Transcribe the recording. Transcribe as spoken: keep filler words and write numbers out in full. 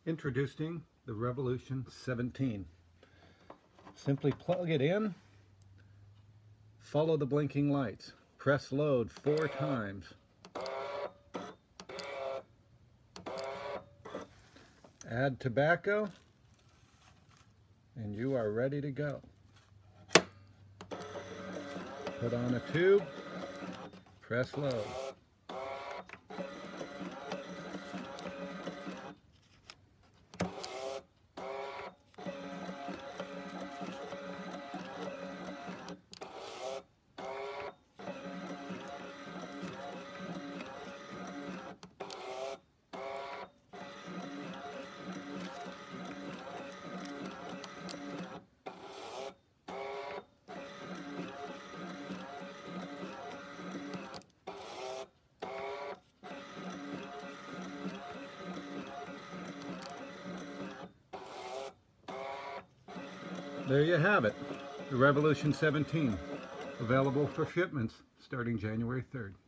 Introducing the Revolution seventeen. Simply plug it in, follow the blinking lights, press load four times, add tobacco, and you are ready to go. Put on a tube, press load. There you have it, the Revolution seventeen, available for shipments starting January third.